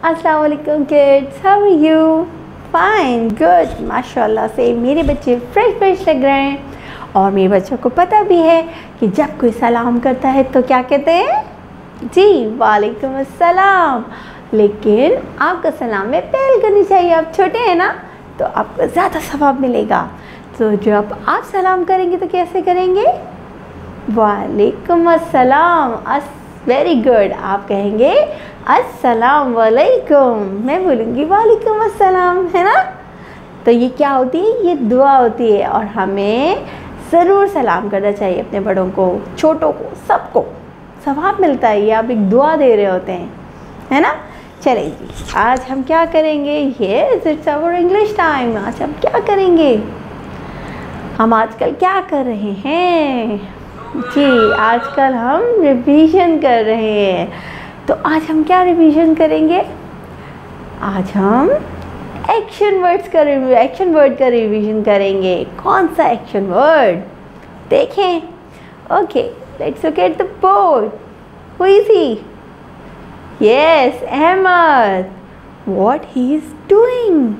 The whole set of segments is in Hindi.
अस्सलाम वालेकुम kids, how are you? Fine, good, माशाल्लाह से मेरे बच्चे फ्रेश लग रहे हैं। और मेरे बच्चों को पता भी है कि जब कोई सलाम करता है तो क्या कहते हैं? जी, वालेकुम अस्सलाम। लेकिन आपका सलाम में पहल करनी चाहिए। आप छोटे हैं ना, तो आपको ज़्यादा सवाब मिलेगा। तो जब आप सलाम करेंगे तो कैसे करेंगे? वालेकुम अस्सलाम। Very good. आप कहेंगे अस्सलाम वालेकुम, मैं बोलूँगी वालेकुम अस्सलाम, है ना? तो ये क्या होती है? ये दुआ होती है। और हमें ज़रूर सलाम करना चाहिए अपने बड़ों को, छोटों को, सबको। सवाब मिलता है। ये आप एक दुआ दे रहे होते हैं, है ना? चलिए जी, आज हम क्या करेंगे? Yes, it's our English time. आज हम क्या करेंगे? हम आजकल क्या कर रहे हैं? जी, आजकल हम रिवीजन कर रहे हैं। तो आज हम क्या रिवीजन करेंगे? आज हम एक्शन वर्ड का रिवीजन करेंगे। कौन सा एक्शन वर्ड? देखें। Okay, let's look at the board. Who is he? Yes, Ahmad. What he is doing?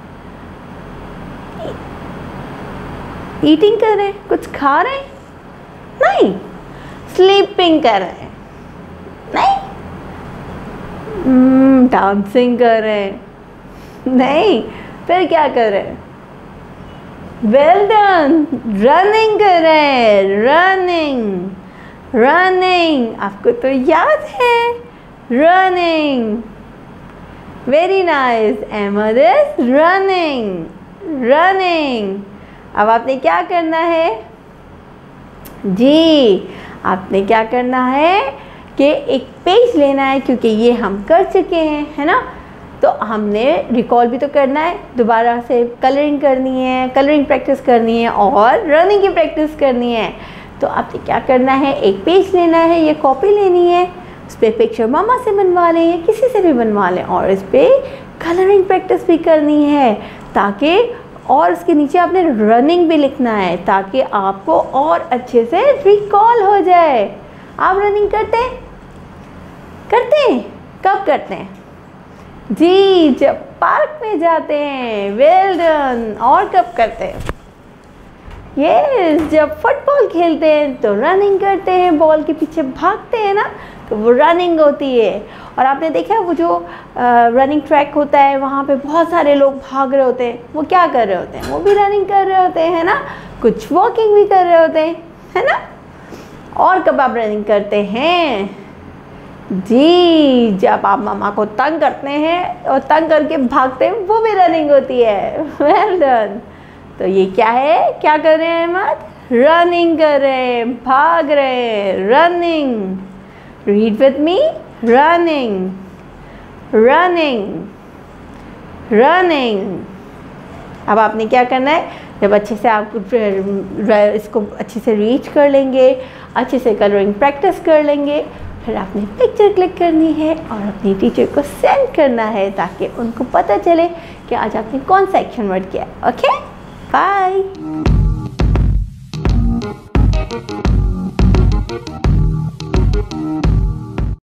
Eating कर रहे हैं, कुछ खा रहे हैं? नहीं। स्लीपिंग कर रहे हैं? नहीं। डांसिंग कर रहे हैं? नहीं। फिर क्या कर रहे हैं? Well done. रनिंग कर रहे हैं? रनिंग आपको तो याद है। Running, very nice. Ahmad is running. अब आपने क्या करना है? जी, आपने क्या करना है कि एक पेज लेना है, क्योंकि ये हम कर चुके हैं, है ना? तो हमने रिकॉल भी तो करना है, दोबारा से कलरिंग करनी है, कलरिंग प्रैक्टिस करनी है और रनिंग की प्रैक्टिस करनी है। तो आपने क्या करना है? एक पेज लेना है, ये कॉपी लेनी है, उस पर पिक्चर मामा से बनवा लें या किसी से भी बनवा लें, और इस पर कलरिंग प्रैक्टिस भी करनी है, ताकि और उसके नीचे आपने रनिंग भी लिखना है, ताकि आपको और अच्छे से रिकॉल हो जाए। आप रनिंग करते हैं? कब करते हैं? जी, जब पार्क में जाते हैं। Well done. और कब करते हैं? यस, जब फुटबॉल खेलते हैं तो रनिंग करते हैं, बॉल के पीछे भागते हैं ना, तो वो रनिंग होती है। और आपने देखा वो जो रनिंग ट्रैक होता है, वहाँ पे बहुत सारे लोग भाग रहे होते हैं, वो क्या कर रहे होते हैं? वो भी रनिंग कर रहे होते हैं, है ना? कुछ वॉकिंग भी कर रहे होते हैं, है ना? और कब आप रनिंग करते हैं? जी, जब आप मामा को तंग करते हैं और तंग करके भागते हैं, वो भी रनिंग होती है। Well done. तो ये क्या है? क्या कर रहे हैं अहमद? रनिंग कर रहे हैं, भाग रहे हैं। Running. Read with me. Running. अब आपने क्या करना है? जब अच्छे से आप इसको अच्छे से रीच कर लेंगे, अच्छे से कलरिंग प्रैक्टिस कर लेंगे, फिर आपने पिक्चर क्लिक करनी है और अपनी टीचर को सेंड करना है, ताकि उनको पता चले कि आज आपने कौन सा एक्शन वर्ड किया। Okay, bye.